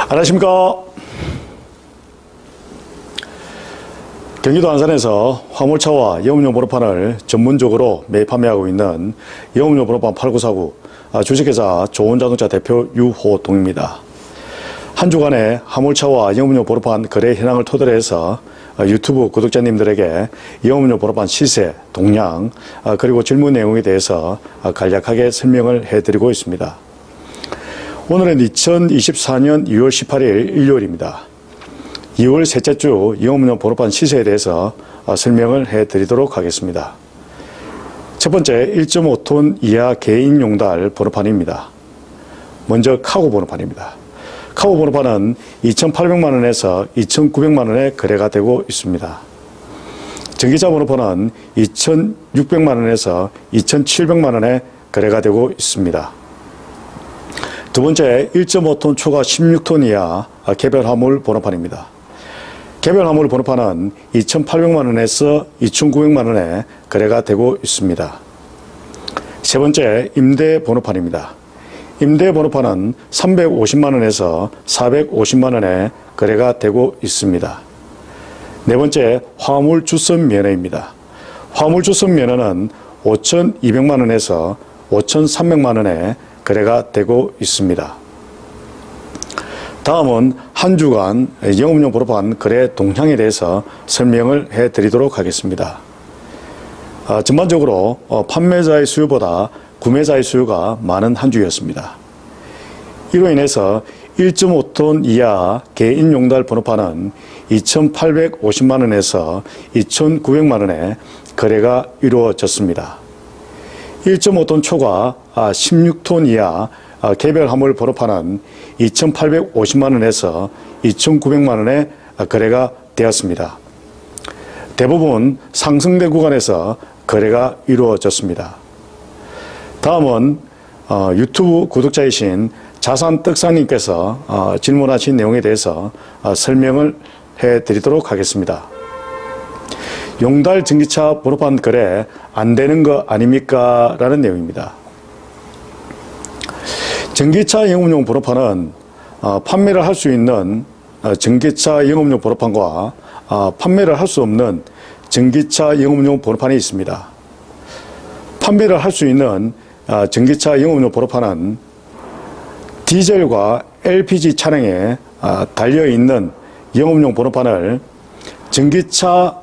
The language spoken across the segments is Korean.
안녕하십니까. 경기도 안산에서 화물차와 영업용 번호판을 전문적으로 매입 판매하고 있는 영업용 번호판 8949 주식회사 좋은자동차 대표 유호동입니다. 한 주간의 화물차와 영업용 번호판 거래 현황을 토대로 해서 유튜브 구독자님들에게 영업용 번호판 시세, 동향, 그리고 질문 내용에 대해서 간략하게 설명을 해드리고 있습니다. 오늘은 2024년 2월 18일 일요일입니다. 2월 셋째 주 영업용 번호판 시세에 대해서 설명을 해드리도록 하겠습니다. 첫 번째 1.5톤 이하 개인 용달 번호판입니다. 먼저 카고 번호판입니다. 카고 번호판은 2,800만원에서 2,900만원에 거래가 되고 있습니다. 전기차 번호판은 2,600만원에서 2,700만원에 거래가 되고 있습니다. 두 번째 1.5톤 초과 16톤 이하 개별 화물 번호판입니다. 개별 화물 번호판은 2,800만원에서 2,900만원에 거래가 되고 있습니다. 세 번째 임대 번호판입니다. 임대 번호판은 350만원에서 450만원에 거래가 되고 있습니다. 네 번째 화물 주선 면허입니다. 화물 주선 면허는 5,200만원에서 5,300만원에 거래가 되고 있습니다. 다음은 한 주간 영업용 번호판 거래 동향에 대해서 설명을 해드리도록 하겠습니다. 전반적으로 판매자의 수요보다 구매자의 수요가 많은 한 주였습니다. 이로 인해서 1.5톤 이하 개인 용달 번호판은 2,850만원에서 2,900만원에 거래가 이루어졌습니다. 1.5톤 초과 16톤 이하 개별 화물 번호판은 2,850만원에서 2,900만원에 거래가 되었습니다. 대부분 상승대 구간에서 거래가 이루어졌습니다. 다음은 유튜브 구독자이신 자산떡상님께서 질문하신 내용에 대해서 설명을 해드리도록 하겠습니다. 용달 전기차 번호판 거래 안 되는 거 아닙니까? 라는 내용입니다. 전기차 영업용 번호판은 판매를 할 수 있는 전기차 영업용 번호판과 판매를 할 수 없는 전기차 영업용 번호판이 있습니다. 판매를 할 수 있는 전기차 영업용 번호판은 디젤과 LPG 차량에 달려있는 영업용 번호판을 전기차량으로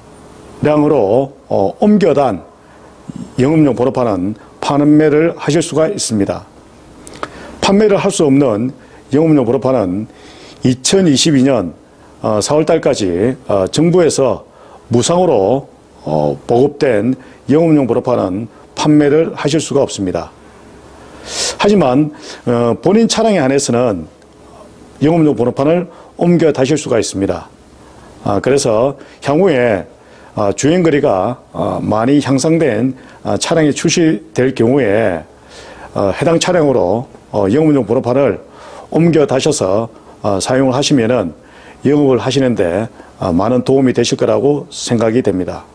옮겨단 영업용 번호판은 판매를 하실 수가 있습니다. 판매를 할 수 없는 영업용 번호판은 2022년 4월달까지 정부에서 무상으로 보급된 영업용 번호판은 판매를 하실 수가 없습니다. 하지만 본인 차량에 한해서는 영업용 번호판을 옮겨 다실 수가 있습니다. 그래서 향후에 주행거리가 많이 향상된 차량이 출시될 경우에 해당 차량으로 영업용 번호판을 옮겨 다셔서 사용을 하시면은 영업을 하시는데 많은 도움이 되실 거라고 생각이 됩니다.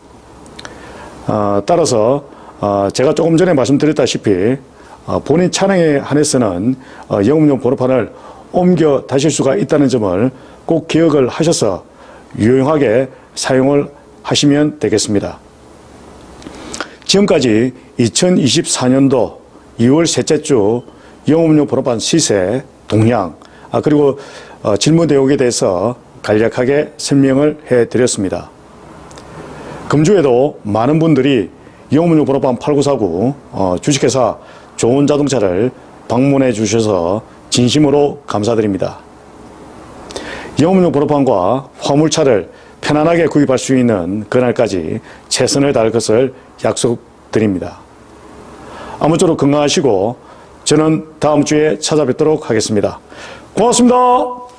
따라서 제가 조금 전에 말씀드렸다시피 본인 차량에 한해서는 영업용 번호판을 옮겨 다실 수가 있다는 점을 꼭 기억을 하셔서 유용하게 사용을 하시면 되겠습니다. 지금까지 2024년도 2월 셋째 주 영업용 번호판 시세, 동향, 그리고 질문 내용에 대해서 간략하게 설명을 해드렸습니다. 금주에도 많은 분들이 영업용 번호판 8949 주식회사 좋은자동차를 방문해 주셔서 진심으로 감사드립니다. 영업용 번호판과 화물차를 편안하게 구입할 수 있는 그날까지 최선을 다할 것을 약속드립니다. 아무쪼록 건강하시고 저는 다음 주에 찾아뵙도록 하겠습니다. 고맙습니다.